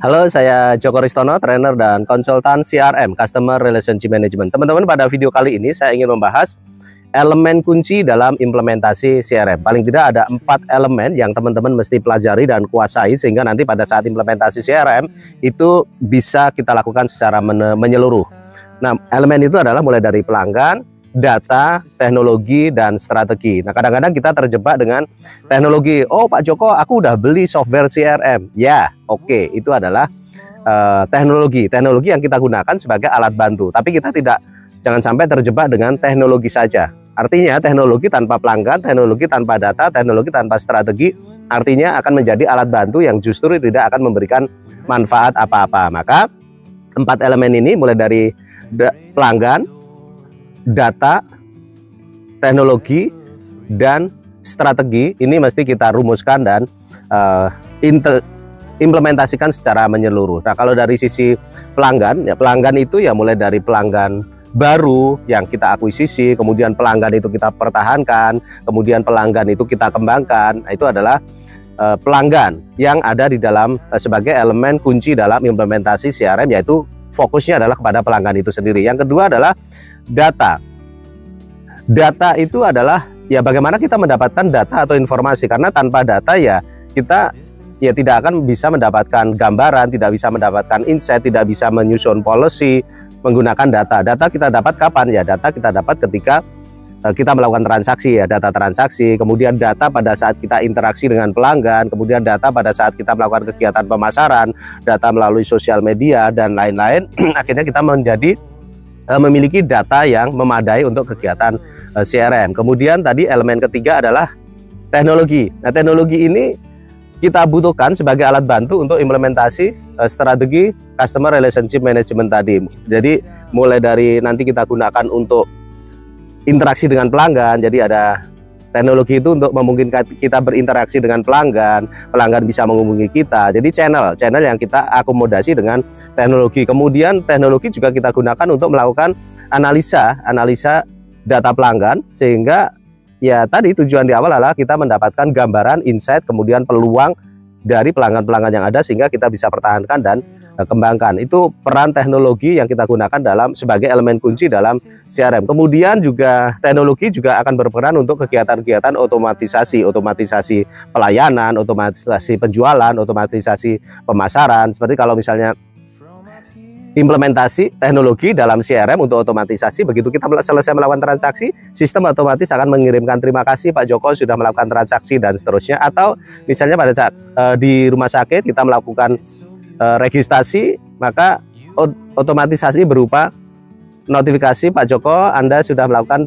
Halo, saya Joko Ristono, trainer dan konsultan CRM, Customer Relationship Management. Teman-teman, pada video kali ini saya ingin membahas elemen kunci dalam implementasi CRM. Paling tidak ada 4 elemen yang teman-teman mesti pelajari dan kuasai, sehingga nanti pada saat implementasi CRM itu bisa kita lakukan secara menyeluruh. Nah, elemen itu adalah mulai dari pelanggan, data, teknologi, dan strategi. Nah, kadang-kadang kita terjebak dengan teknologi. Oh, Pak Joko, aku udah beli software CRM. Ya, oke, itu adalah teknologi yang kita gunakan sebagai alat bantu. Tapi kita jangan sampai terjebak dengan teknologi saja. Artinya teknologi tanpa pelanggan, teknologi tanpa data, teknologi tanpa strategi, artinya akan menjadi alat bantu yang justru tidak akan memberikan manfaat apa-apa. Maka 4 elemen ini mulai dari pelanggan, data, teknologi, dan strategi ini mesti kita rumuskan dan implementasikan secara menyeluruh. Nah, kalau dari sisi pelanggan, ya pelanggan itu ya mulai dari pelanggan baru yang kita akuisisi, kemudian pelanggan itu kita pertahankan, kemudian pelanggan itu kita kembangkan. Nah, itu adalah pelanggan yang ada di dalam sebagai elemen kunci dalam implementasi CRM, yaitu fokusnya adalah kepada pelanggan itu sendiri. Yang kedua adalah data. Data itu adalah ya bagaimana kita mendapatkan data atau informasi, karena tanpa data ya kita ya tidak akan bisa mendapatkan gambaran, tidak bisa mendapatkan insight, tidak bisa menyusun policy menggunakan data. Data kita dapat kapan? Ya data kita dapat ketika kita melakukan transaksi, ya data transaksi, kemudian data pada saat kita interaksi dengan pelanggan, kemudian data pada saat kita melakukan kegiatan pemasaran, data melalui sosial media dan lain-lain. Akhirnya kita memiliki data yang memadai untuk kegiatan CRM. Kemudian tadi elemen ketiga adalah teknologi. Nah, teknologi ini kita butuhkan sebagai alat bantu untuk implementasi strategi Customer Relationship Management tadi. Jadi mulai dari nanti kita gunakan untuk interaksi dengan pelanggan, jadi ada teknologi itu untuk memungkinkan kita berinteraksi dengan pelanggan, pelanggan bisa menghubungi kita. Jadi channel yang kita akomodasi dengan teknologi. Kemudian teknologi juga kita gunakan untuk melakukan analisa data pelanggan, sehingga ya tadi tujuan di awal adalah kita mendapatkan gambaran, insight, kemudian peluang dari pelanggan-pelanggan yang ada sehingga kita bisa pertahankan dan kembangkan. Itu peran teknologi yang kita gunakan sebagai elemen kunci dalam CRM. Kemudian juga teknologi juga akan berperan untuk kegiatan-kegiatan otomatisasi pelayanan, otomatisasi penjualan, otomatisasi pemasaran. Seperti kalau misalnya implementasi teknologi dalam CRM untuk otomatisasi, begitu kita selesai melakukan transaksi, sistem otomatis akan mengirimkan terima kasih Pak Joko sudah melakukan transaksi dan seterusnya. Atau misalnya pada saat di rumah sakit kita melakukan registrasi, maka otomatisasi berupa notifikasi Pak Joko Anda sudah melakukan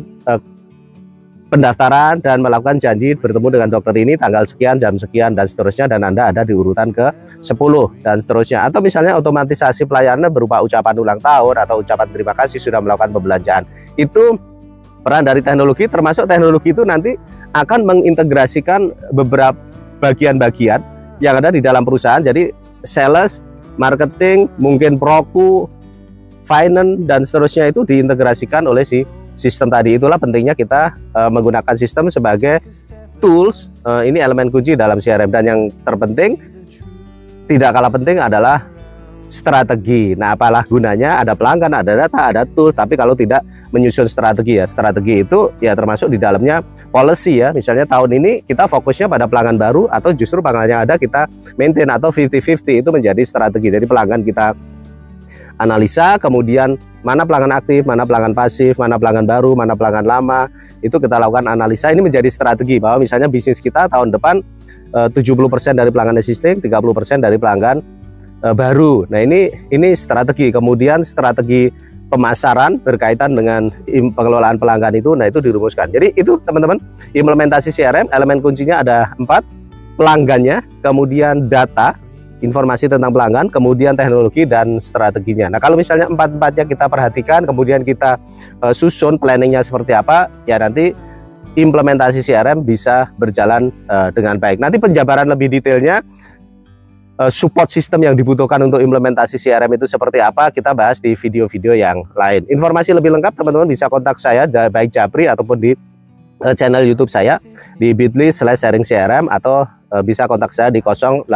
pendaftaran dan melakukan janji bertemu dengan dokter ini tanggal sekian, jam sekian, dan seterusnya, dan Anda ada di urutan ke-10 dan seterusnya. Atau misalnya otomatisasi pelayanan berupa ucapan ulang tahun atau ucapan terima kasih sudah melakukan pembelanjaan. Itu peran dari teknologi, termasuk teknologi itu nanti akan mengintegrasikan beberapa bagian-bagian yang ada di dalam perusahaan. Jadi sales, marketing, mungkin proku, finance, dan seterusnya itu diintegrasikan oleh si sistem tadi. Itulah pentingnya kita menggunakan sistem sebagai tools. Ini elemen kunci dalam CRM. Dan yang terpenting, tidak kalah penting adalah strategi. Nah, apalah gunanya ada pelanggan, ada data, ada tools, tapi kalau tidak menyusun strategi, ya strategi itu ya termasuk di dalamnya policy, ya. Misalnya tahun ini kita fokusnya pada pelanggan baru, atau justru pelanggan yang ada kita maintain, atau 50-50 itu menjadi strategi. Jadi pelanggan kita analisa, kemudian mana pelanggan aktif, mana pelanggan pasif, mana pelanggan baru, mana pelanggan lama, itu kita lakukan analisa. Ini menjadi strategi bahwa misalnya bisnis kita tahun depan 70% dari pelanggan existing, 30% dari pelanggan baru. Nah, ini strategi. Kemudian strategi pemasaran berkaitan dengan pengelolaan pelanggan itu, nah itu dirumuskan. Jadi itu teman-teman, implementasi CRM, elemen kuncinya ada 4, pelanggannya, kemudian data, informasi tentang pelanggan, kemudian teknologi dan strateginya. Nah, kalau misalnya 4-4-nya kita perhatikan, kemudian kita susun planningnya seperti apa, ya nanti implementasi CRM bisa berjalan dengan baik. Nanti penjabaran lebih detailnya, support sistem yang dibutuhkan untuk implementasi CRM itu seperti apa, kita bahas di video-video yang lain. Informasi lebih lengkap teman-teman bisa kontak saya, baik Japri ataupun di channel YouTube saya di bit.ly/sharing CRM, atau bisa kontak saya di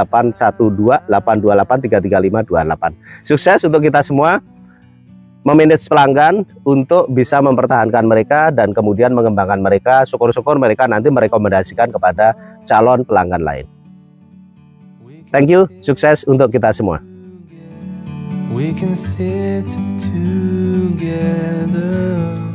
0812-828-33528. Sukses untuk kita semua memanage pelanggan untuk bisa mempertahankan mereka dan kemudian mengembangkan mereka. Syukur-syukur mereka nanti merekomendasikan kepada calon pelanggan lain. Thank you, sukses untuk kita semua. We can sit together.